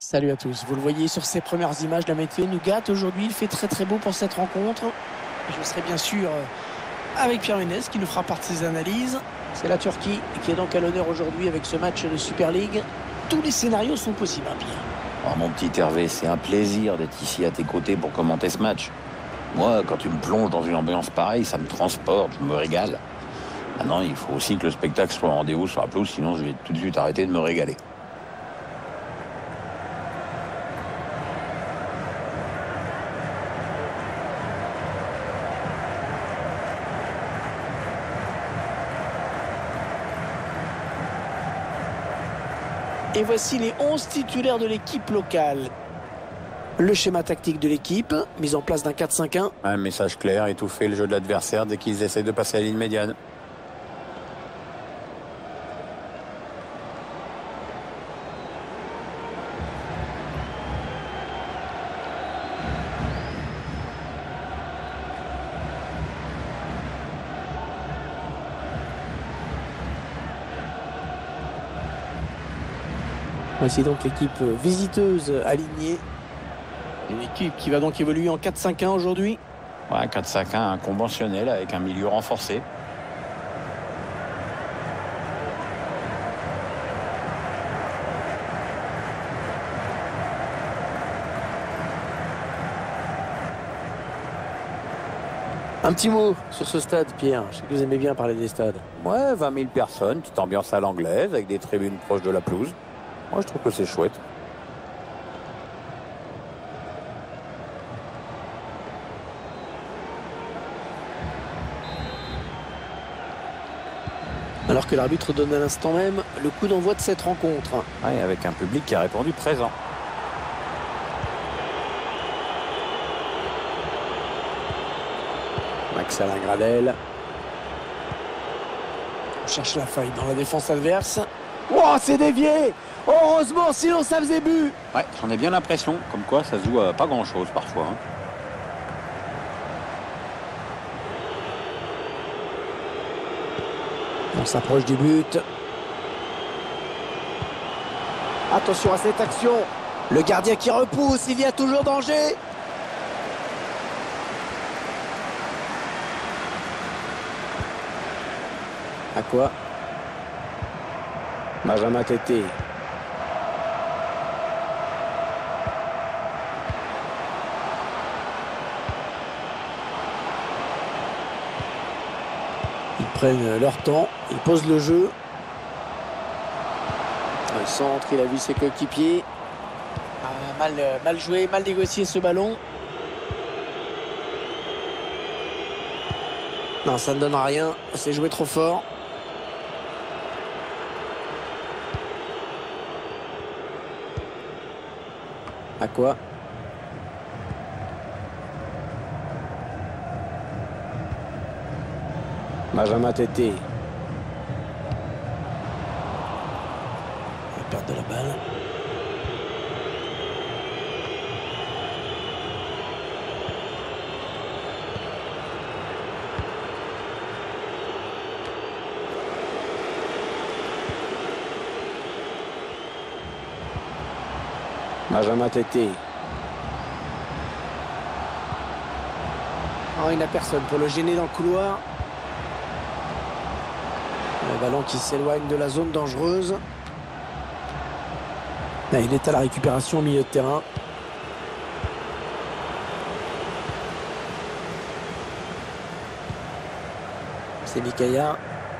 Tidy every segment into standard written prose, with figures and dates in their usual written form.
Salut à tous, vous le voyez sur ces premières images, la météo nous gâte aujourd'hui, il fait très beau pour cette rencontre. Je serai bien sûr avec Pierre Ménès qui nous fera part de ses analyses. C'est la Turquie qui est donc à l'honneur aujourd'hui avec ce match de Super League. Tous les scénarios sont possibles, hein, Pierre. Oh, mon petit Hervé, c'est un plaisir d'être ici à tes côtés pour commenter ce match. Moi, quand tu me plonges dans une ambiance pareille, ça me transporte, je me régale. Maintenant, il faut aussi que le spectacle soit au rendez-vous sur la pelouse, sinon je vais tout de suite arrêter de me régaler. Et voici les 11 titulaires de l'équipe locale. Le schéma tactique de l'équipe, mise en place d'un 4-5-1. Un message clair, étouffer le jeu de l'adversaire dès qu'ils essaient de passer la ligne médiane. Voici donc l'équipe visiteuse alignée. Une équipe qui va donc évoluer en 4-5-1 aujourd'hui. Ouais, 4-5-1, un conventionnel avec un milieu renforcé. Un petit mot sur ce stade, Pierre. Je sais que vous aimez bien parler des stades. Ouais, 20 000 personnes, petite ambiance à l'anglaise, avec des tribunes proches de la pelouse. Moi, je trouve que c'est chouette. Alors que l'arbitre donne à l'instant même le coup d'envoi de cette rencontre. Ouais, avec un public qui a répondu présent. Max Alain Gradel. On cherche la faille dans la défense adverse. Oh, c'est dévié! Heureusement, sinon ça faisait but! Ouais, j'en ai bien l'impression, comme quoi ça se joue à pas grand-chose parfois. On s'approche du but. Attention à cette action. Le gardien qui repousse, il y a toujours danger. À quoi? Benjamin Tété. Ils prennent leur temps, ils posent le jeu. Le centre, il a vu ses coéquipiers. Mal joué, mal négocié ce ballon. Non, ça ne donne rien. C'est joué trop fort. À quoi? Benjamin Tété. Il perd de la balle. Benjamin Tété. Oh, il n'a personne pour le gêner dans le couloir. Le ballon qui s'éloigne de la zone dangereuse. Là, il est à la récupération au milieu de terrain. C'est Mikaya.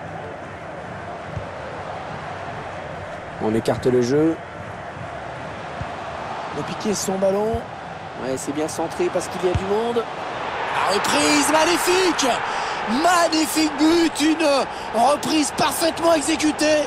On écarte le jeu. De piquer son ballon. Ouais, c'est bien centré parce qu'il y a du monde. La reprise, magnifique! Magnifique but, une reprise parfaitement exécutée.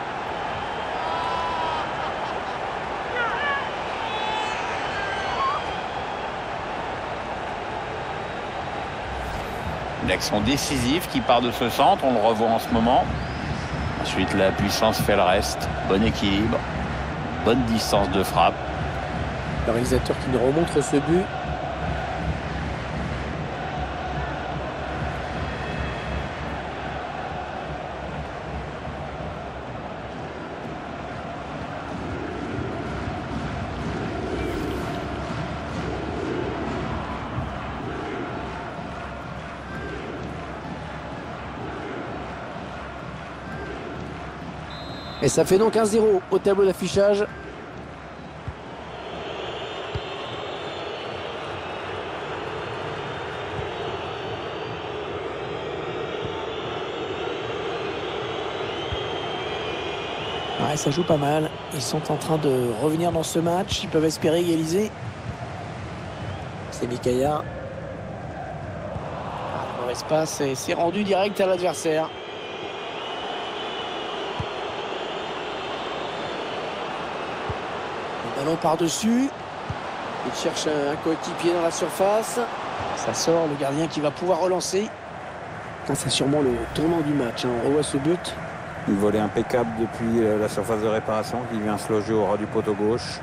Une action décisive qui part de ce centre, on le revoit en ce moment. Ensuite, la puissance fait le reste. Bon équilibre, bonne distance de frappe. Le réalisateur qui nous remontre ce but. Et ça fait donc 1-0 au tableau d'affichage. Ouais, ça joue pas mal. Ils sont en train de revenir dans ce match. Ils peuvent espérer égaliser. C'est Mikaya. Mauvaise passe et c'est rendu direct à l'adversaire. Le ballon par-dessus. Il cherche un coéquipier dans la surface. Ça sort, le gardien qui va pouvoir relancer. C'est sûrement le tournant du match. On revoit ce but. Une volée impeccable depuis la surface de réparation qui vient se loger au ras du poteau gauche.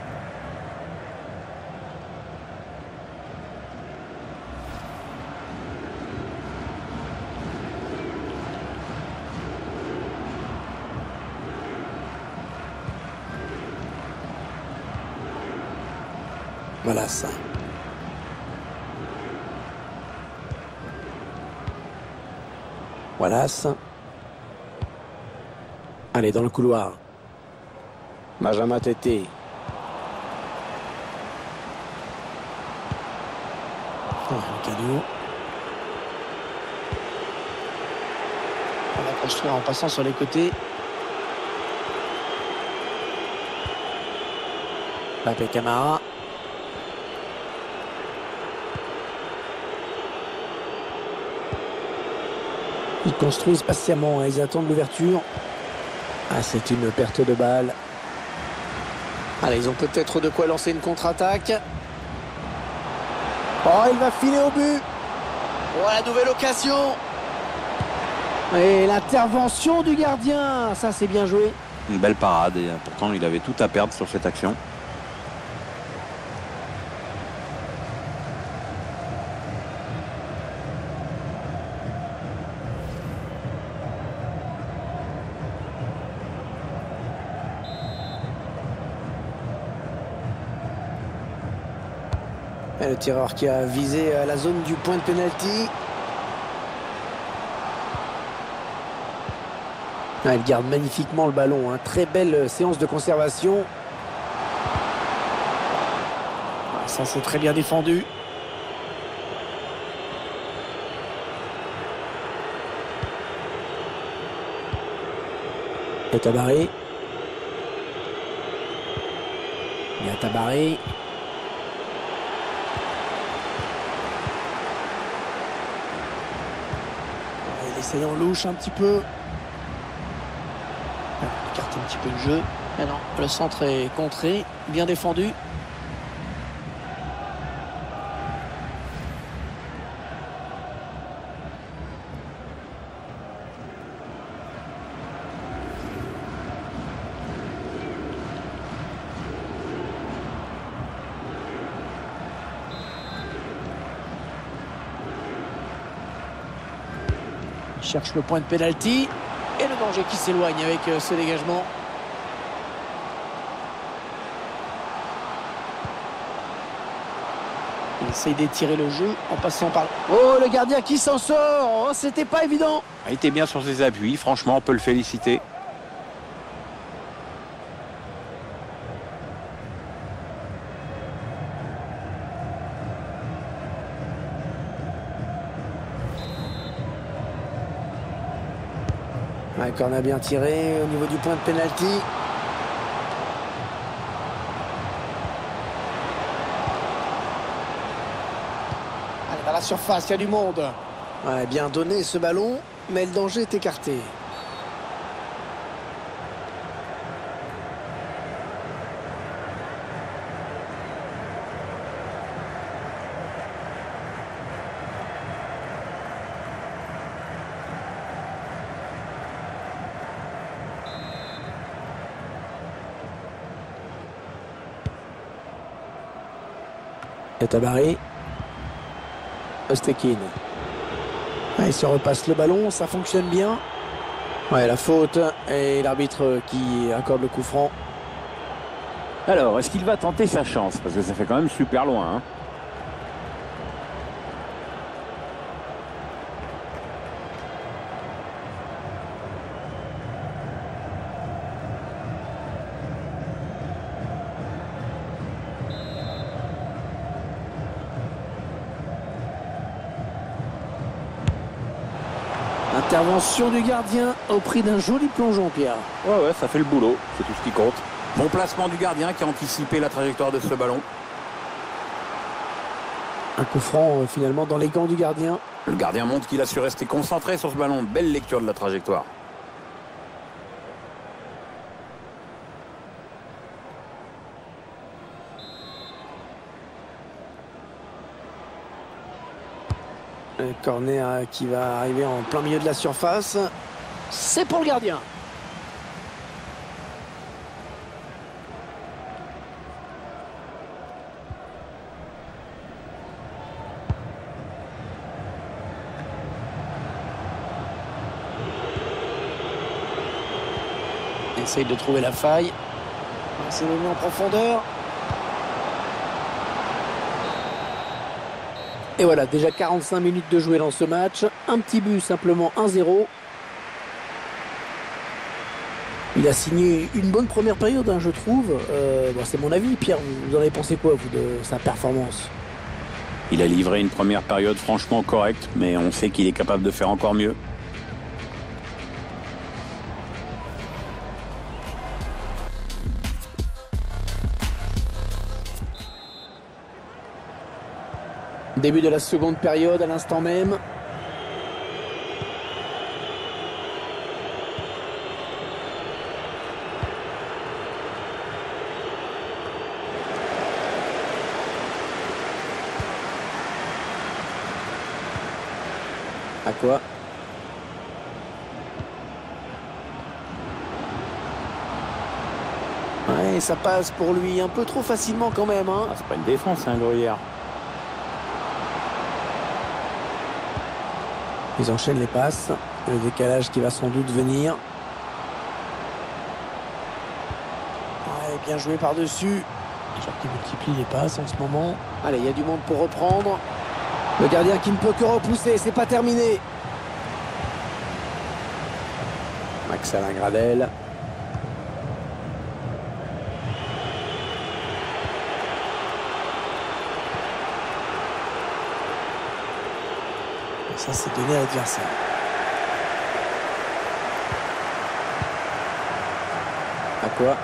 Voilà ça. Voilà ça. Allez, dans le couloir. Benjamin Tété. Le cadeau. On va construire en passant sur les côtés. Pape Camara. Ils construisent patiemment, ils attendent l'ouverture. Ah, c'est une perte de balle. Allez, ils ont peut-être de quoi lancer une contre-attaque. Oh, il va filer au but. Oh, la nouvelle occasion. Et l'intervention du gardien, ça c'est bien joué. Une belle parade et pourtant il avait tout à perdre sur cette action. Et le tireur qui a visé la zone du point de pénalty. Ah, il garde magnifiquement le ballon. Hein. Très belle séance de conservation. Ah, ça c'est très bien défendu. Et Tabaré. Il y a Tabaré. Il essaye en louche un petit peu. Il écarte un petit peu le jeu. Mais non, le centre est contré, bien défendu. Il cherche le point de pénalty. Et le danger qui s'éloigne avec ce dégagement. Il essaye d'étirer le jeu en passant par... Oh, le gardien qui s'en sort. Oh, c'était pas évident. Il était bien sur ses appuis, franchement on peut le féliciter. Ouais, corner bien tiré au niveau du point de pénalty. Allez, dans la surface, il y a du monde. Ouais, bien donné ce ballon, mais le danger est écarté. Et Tabaré. Ostekin. Il se repasse le ballon, ça fonctionne bien. Ouais, la faute et l'arbitre qui accorde le coup franc. Alors, est-ce qu'il va tenter sa chance? Parce que ça fait quand même super loin. Hein. Intervention du gardien au prix d'un joli plongeon, Pierre. Ouais, ça fait le boulot, c'est tout ce qui compte. Bon placement du gardien qui a anticipé la trajectoire de ce ballon. Un coup franc finalement dans les gants du gardien. Le gardien montre qu'il a su rester concentré sur ce ballon. Belle lecture de la trajectoire. Un corner qui va arriver en plein milieu de la surface. C'est pour le gardien. Essaye de trouver la faille. C'est donné en profondeur. Et voilà, déjà 45 minutes de jouer dans ce match. Un petit but, simplement 1-0. Il a signé une bonne première période, hein, je trouve. C'est mon avis. Pierre, vous en avez pensé quoi, vous, de sa performance? Il a livré une première période franchement correcte, mais on sait qu'il est capable de faire encore mieux. Début de la seconde période à l'instant même. À quoi? Ouais, ça passe pour lui un peu trop facilement quand même. Hein. Ah, c'est pas une défense, c'est un gruyère. Ils enchaînent les passes. Le décalage qui va sans doute venir. Ouais, bien joué par-dessus. Genre qui multiplie les passes en ce moment. Allez, il y a du monde pour reprendre. Le gardien qui ne peut que repousser. C'est pas terminé. Max-Alain Gradel. Ça, c'est donné à l'adversaire. À quoi?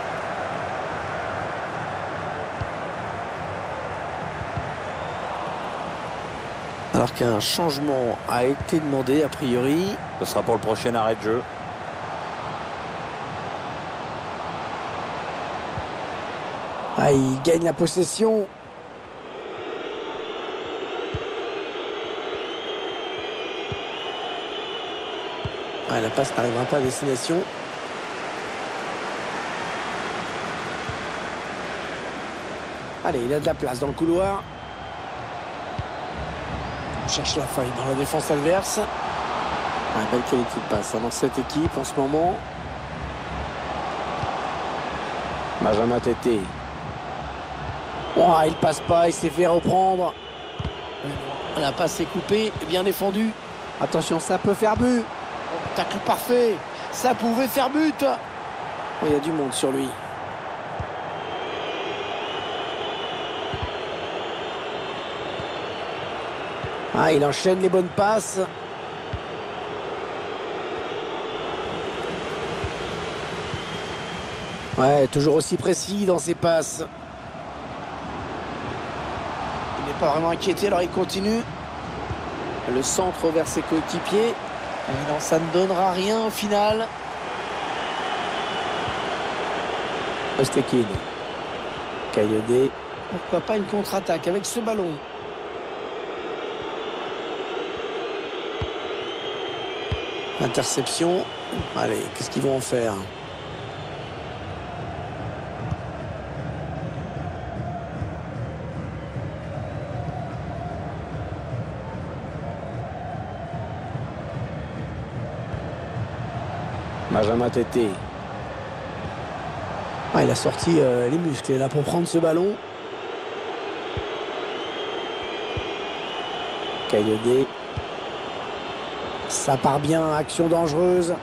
Alors qu'un changement a été demandé, a priori. Ce sera pour le prochain arrêt de jeu. Ah, il gagne la possession. Ah, la passe n'arrivera pas à destination. Allez, il a de la place dans le couloir. On cherche la faille dans la défense adverse. Belle qualité de passe dans cette équipe en ce moment. Benjamin Tété. Oh, il passe pas, il s'est fait reprendre. La passe est coupée, bien défendue. Attention, ça peut faire but. Tacle parfait, ça pouvait faire but. Oh, il y a du monde sur lui. Ah, il enchaîne les bonnes passes. Ouais, toujours aussi précis dans ses passes. Il n'est pas vraiment inquiété, alors il continue. Le centre vers ses coéquipiers. Non, ça ne donnera rien au final. Ostekin. Kayode. Pourquoi pas une contre-attaque avec ce ballon? Interception. Allez, qu'est-ce qu'ils vont en faire? Benjamin Tété. Ah, il a sorti les muscles là pour prendre ce ballon. Kayode. Ça part bien, action dangereuse.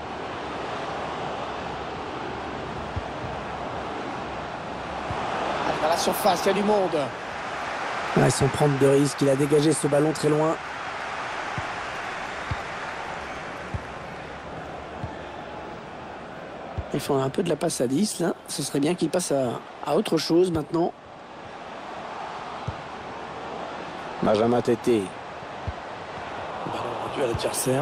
Allez, dans la surface, il y a du monde. Ouais, sans prendre de risque, il a dégagé ce ballon très loin. Il fait un peu de la passe à 10 là. Ce serait bien qu'il passe à autre chose maintenant. Benjamin Tété. Ballon rendu à l'adversaire.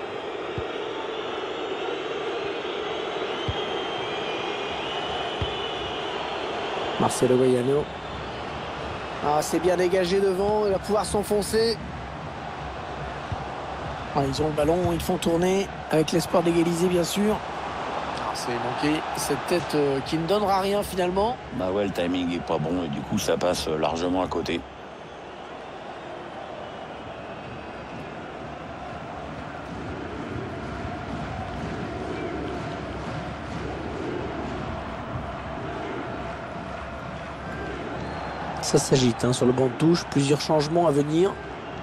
Marcelo Guayano. Ah, c'est bien dégagé devant, il va pouvoir s'enfoncer. Ah, ils ont le ballon, ils font tourner avec l'espoir d'égaliser bien sûr. Ah, c'est manqué, cette tête qui ne donnera rien finalement. Bah ouais, le timing est pas bon et du coup ça passe largement à côté. Ça s'agite hein, sur le banc de touche, plusieurs changements à venir.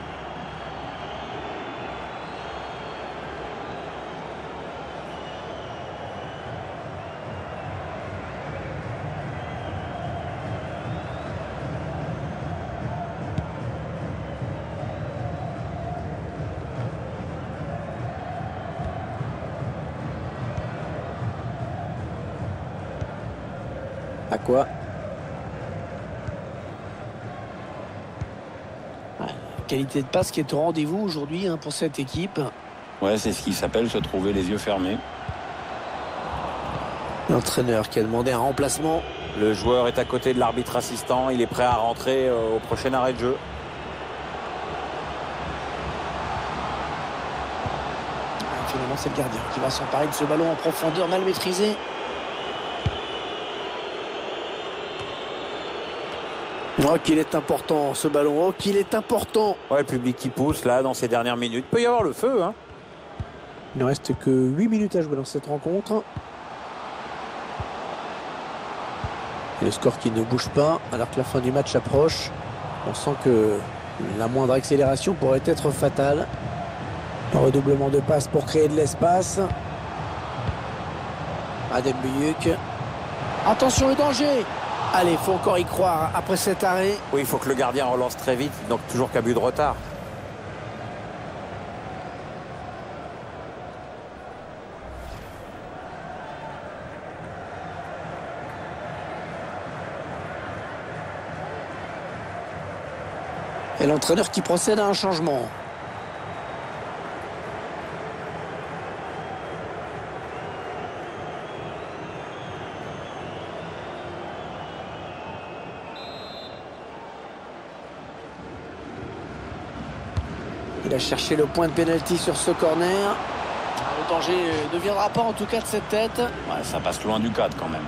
À quoi? Qualité de passe qui est au rendez-vous aujourd'hui hein, pour cette équipe. Ouais, c'est ce qui s'appelle se trouver les yeux fermés. L'entraîneur qui a demandé un remplacement. Le joueur est à côté de l'arbitre assistant. Il est prêt à rentrer au prochain arrêt de jeu. Finalement, c'est le gardien qui va s'emparer de ce ballon en profondeur mal maîtrisé. Oh, qu'il est important ce ballon, oh, qu'il est important. Ouais, le public qui pousse là dans ces dernières minutes. Il peut y avoir le feu. Hein. Il ne reste que 8 minutes à jouer dans cette rencontre. Et le score qui ne bouge pas alors que la fin du match approche. On sent que la moindre accélération pourrait être fatale. Un redoublement de passes pour créer de l'espace. Adem Buyuk. Attention le danger. Allez, il faut encore y croire après cet arrêt. Oui, il faut que le gardien relance très vite, donc toujours qu'à but de retard. Et l'entraîneur qui procède à un changement. Il a cherché le point de pénalty sur ce corner. Le danger ne viendra pas en tout cas de cette tête. Ouais, ça passe loin du cadre quand même.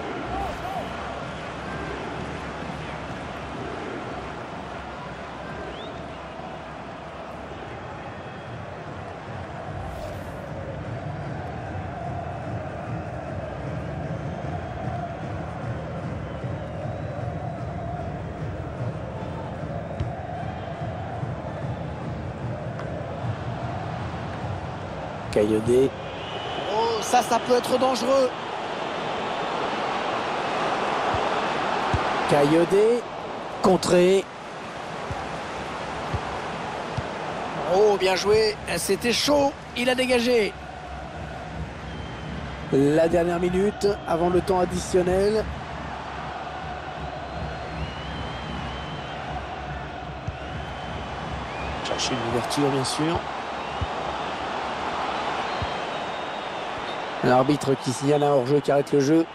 Kayode. Oh, ça peut être dangereux. Kayode. Contré. Oh, bien joué. C'était chaud. Il a dégagé. La dernière minute avant le temps additionnel. Chercher une ouverture, bien sûr. L'arbitre qui signale un hors-jeu qui arrête le jeu.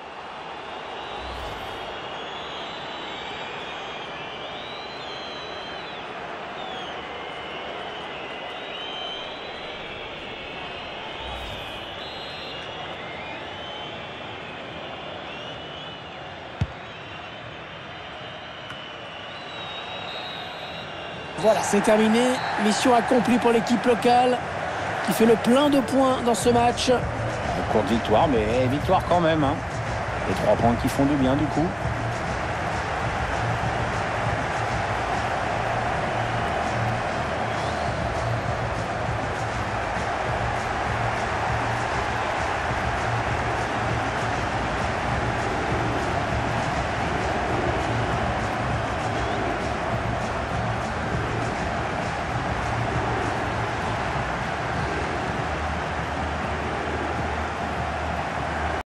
Voilà, c'est terminé. Mission accomplie pour l'équipe locale qui fait le plein de points dans ce match. Courte victoire, mais victoire quand même. Hein. Les 3 points qui font du bien du coup.